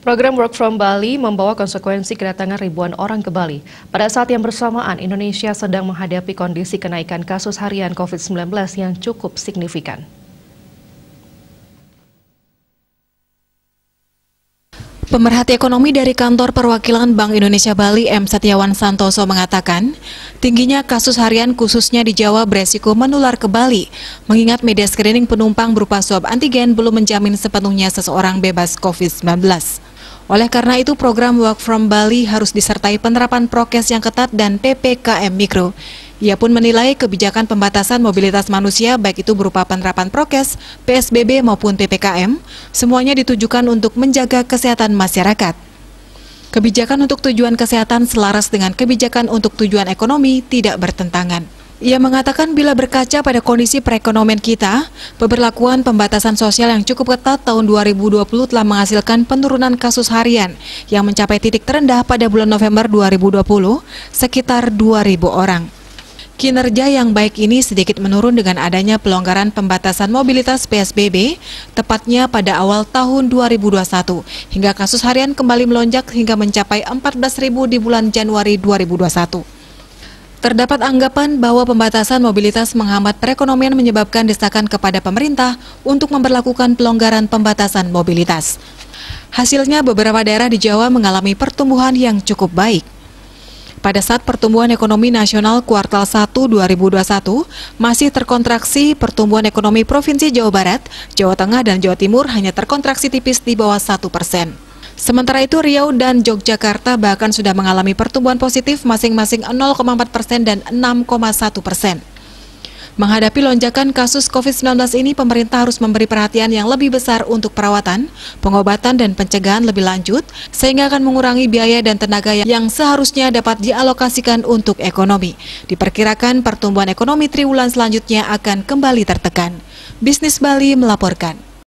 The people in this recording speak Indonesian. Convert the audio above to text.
Program Work from Bali membawa konsekuensi kedatangan ribuan orang ke Bali. Pada saat yang bersamaan, Indonesia sedang menghadapi kondisi kenaikan kasus harian COVID-19 yang cukup signifikan. Pemerhati ekonomi dari Kantor Perwakilan Bank Indonesia Bali M. Setiawan Santoso mengatakan, tingginya kasus harian khususnya di Jawa beresiko menular ke Bali, mengingat media screening penumpang berupa swab antigen belum menjamin sepenuhnya seseorang bebas COVID-19. Oleh karena itu, program Work from Bali harus disertai penerapan prokes yang ketat dan PPKM Mikro. Ia pun menilai kebijakan pembatasan mobilitas manusia, baik itu berupa penerapan prokes, PSBB maupun PPKM, semuanya ditujukan untuk menjaga kesehatan masyarakat. Kebijakan untuk tujuan kesehatan selaras dengan kebijakan untuk tujuan ekonomi tidak bertentangan. Ia mengatakan bila berkaca pada kondisi perekonomian kita, pemberlakuan pembatasan sosial yang cukup ketat tahun 2020 telah menghasilkan penurunan kasus harian yang mencapai titik terendah pada bulan November 2020, sekitar 2.000 orang. Kinerja yang baik ini sedikit menurun dengan adanya pelonggaran pembatasan mobilitas PSBB, tepatnya pada awal tahun 2021, hingga kasus harian kembali melonjak hingga mencapai 14.000 di bulan Januari 2021. Terdapat anggapan bahwa pembatasan mobilitas menghambat perekonomian menyebabkan desakan kepada pemerintah untuk memberlakukan pelonggaran pembatasan mobilitas. Hasilnya beberapa daerah di Jawa mengalami pertumbuhan yang cukup baik. Pada saat pertumbuhan ekonomi nasional kuartal 1 2021 masih terkontraksi, pertumbuhan ekonomi Provinsi Jawa Barat, Jawa Tengah, dan Jawa Timur hanya terkontraksi tipis di bawah 1%. Sementara itu, Riau dan Yogyakarta bahkan sudah mengalami pertumbuhan positif masing-masing 0,4% dan 6,1%. Menghadapi lonjakan kasus COVID-19 ini, pemerintah harus memberi perhatian yang lebih besar untuk perawatan, pengobatan, dan pencegahan lebih lanjut, sehingga akan mengurangi biaya dan tenaga yang seharusnya dapat dialokasikan untuk ekonomi. Diperkirakan pertumbuhan ekonomi triwulan selanjutnya akan kembali tertekan. Bisnis Bali melaporkan.